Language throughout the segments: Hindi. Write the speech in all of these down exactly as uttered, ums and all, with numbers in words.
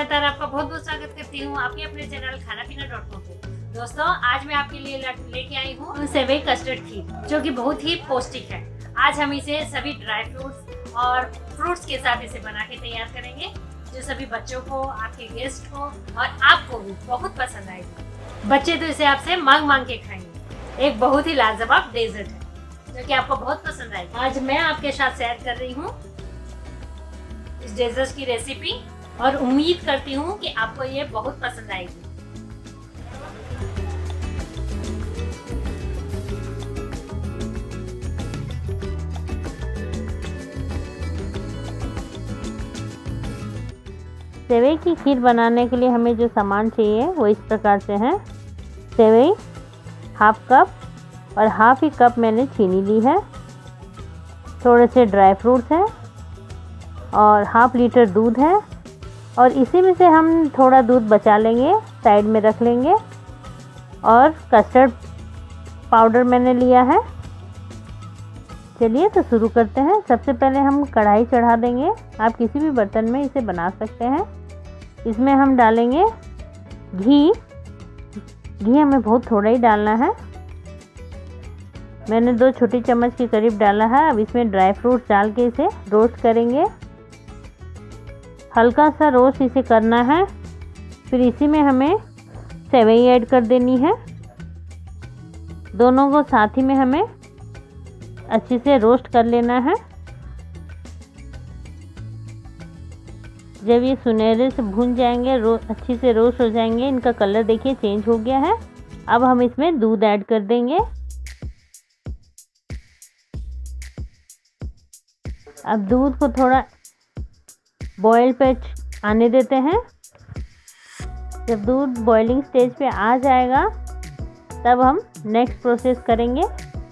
मैं तारा आपका बहुत बहुत स्वागत करती हूँ आपके अपने चैनल खाना पीना डॉट कॉम पे। दोस्तों, आज मैं आपके लिए लेके आई हूँ सेवई कस्टर्ड खीर, जो कि बहुत ही पौष्टिक है। आज हम इसे सभी ड्राई फ्रूट्स और फ्रूट्स के साथ इसे बना के तैयार करेंगे, जो सभी बच्चों को, आपके गेस्ट को और आपको भी बहुत पसंद आएगी। बच्चे तो इसे आपसे मांग मांग के खाएंगे। एक बहुत ही लाजवाब डेजर्ट है, जो कि आपको बहुत पसंद आएगी। आज मैं आपके साथ शेयर कर रही हूँ इस डेजर्ट की रेसिपी और उम्मीद करती हूँ कि आपको ये बहुत पसंद आएगी। सेवई की खीर बनाने के लिए हमें जो सामान चाहिए वो इस प्रकार से हैं। सेवई हाफ कप और हाफ ही कप मैंने चीनी ली है। थोड़े से ड्राई फ्रूट्स हैं और हाफ लीटर दूध है, और इसी में से हम थोड़ा दूध बचा लेंगे, साइड में रख लेंगे। और कस्टर्ड पाउडर मैंने लिया है। चलिए तो शुरू करते हैं। सबसे पहले हम कढ़ाई चढ़ा देंगे। आप किसी भी बर्तन में इसे बना सकते हैं। इसमें हम डालेंगे घी। घी हमें बहुत थोड़ा ही डालना है। मैंने दो छोटी चम्मच के करीब डाला है। अब इसमें ड्राई फ्रूट्स डाल के इसे रोस्ट करेंगे। हल्का सा रोस्ट इसे करना है। फिर इसी में हमें सेवई ऐड कर देनी है। दोनों को साथ ही में हमें अच्छे से रोस्ट कर लेना है। जब ये सुनहरे से भून जाएंगे, रो अच्छी से रोस्ट हो जाएंगे, इनका कलर देखिए चेंज हो गया है। अब हम इसमें दूध ऐड कर देंगे। अब दूध को थोड़ा बॉयल पे आने देते हैं। जब दूध बॉइलिंग स्टेज पे आ जाएगा, तब हम नेक्स्ट प्रोसेस करेंगे।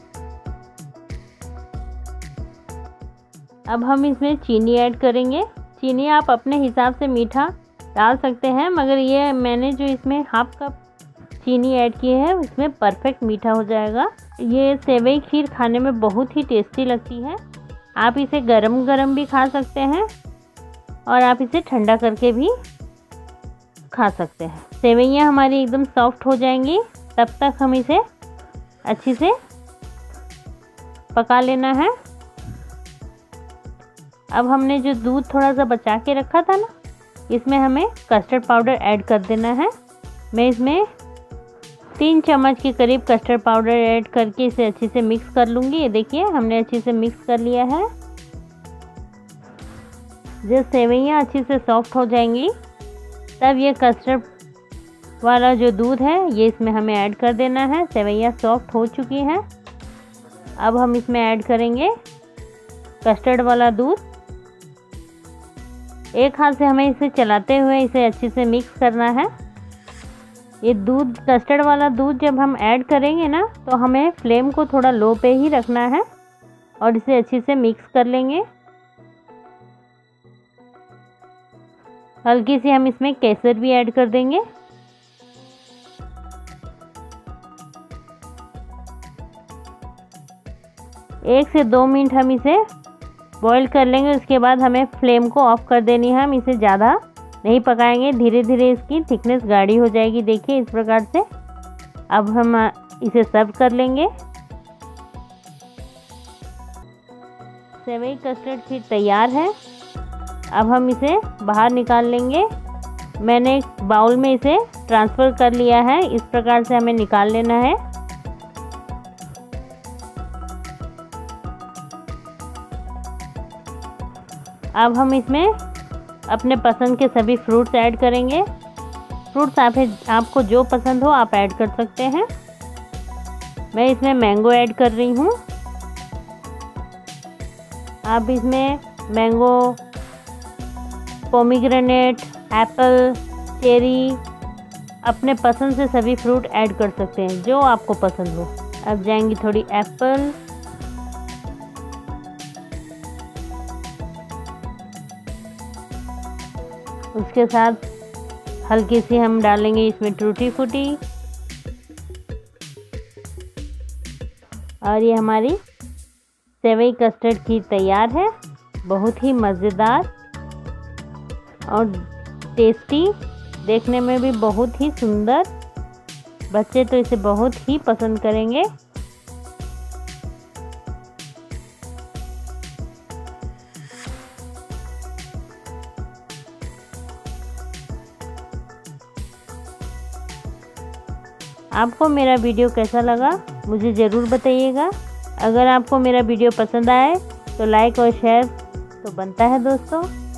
अब हम इसमें चीनी ऐड करेंगे। चीनी आप अपने हिसाब से मीठा डाल सकते हैं, मगर ये मैंने जो इसमें हाफ कप चीनी ऐड की है, इसमें परफेक्ट मीठा हो जाएगा। ये सेवई खीर खाने में बहुत ही टेस्टी लगती है। आप इसे गरम गरम भी खा सकते हैं और आप इसे ठंडा करके भी खा सकते हैं। सेवइयाँ हमारी एकदम सॉफ्ट हो जाएंगी, तब तक हम इसे अच्छी से पका लेना है। अब हमने जो दूध थोड़ा सा बचा के रखा था ना, इसमें हमें कस्टर्ड पाउडर ऐड कर देना है। मैं इसमें तीन चम्मच के करीब कस्टर्ड पाउडर ऐड करके इसे अच्छे से मिक्स कर लूँगी। ये देखिए हमने अच्छे से मिक्स कर लिया है। जब सेवइयाँ अच्छी से सॉफ्ट हो जाएंगी, तब ये कस्टर्ड वाला जो दूध है ये इसमें हमें ऐड कर देना है। सेवइयाँ सॉफ्ट हो चुकी हैं। अब हम इसमें ऐड करेंगे कस्टर्ड वाला दूध। एक हाथ से हमें इसे चलाते हुए इसे अच्छे से मिक्स करना है। ये दूध, कस्टर्ड वाला दूध जब हम ऐड करेंगे ना, तो हमें फ्लेम को थोड़ा लो पे ही रखना है और इसे अच्छे से मिक्स कर लेंगे। हल्की सी हम इसमें केसर भी ऐड कर देंगे। एक से दो मिनट हम इसे बॉईल कर लेंगे। उसके बाद हमें फ्लेम को ऑफ कर देनी है। हम इसे ज़्यादा नहीं पकाएंगे, धीरे धीरे इसकी थिकनेस गाढ़ी हो जाएगी। देखिए इस प्रकार से। अब हम इसे सर्व कर लेंगे। सेवई कस्टर्ड खीर तैयार है। अब हम इसे बाहर निकाल लेंगे। मैंने एक बाउल में इसे ट्रांसफ़र कर लिया है। इस प्रकार से हमें निकाल लेना है। अब हम इसमें अपने पसंद के सभी फ्रूट्स ऐड करेंगे। फ्रूट्स आप आपको जो पसंद हो आप ऐड कर सकते हैं। मैं इसमें मैंगो ऐड कर रही हूँ। आप इसमें मैंगो, पोमीग्रेनेट, एप्पल, चेरी, अपने पसंद से सभी फ्रूट ऐड कर सकते हैं, जो आपको पसंद हो। अब जाएंगी थोड़ी एप्पल, उसके साथ हल्की सी हम डालेंगे इसमें टूटी फूटी। और ये हमारी सेवई कस्टर्ड खीर तैयार है। बहुत ही मज़ेदार और टेस्टी, देखने में भी बहुत ही सुंदर। बच्चे तो इसे बहुत ही पसंद करेंगे। आपको मेरा वीडियो कैसा लगा मुझे ज़रूर बताइएगा। अगर आपको मेरा वीडियो पसंद आए तो लाइक और शेयर तो बनता है दोस्तों।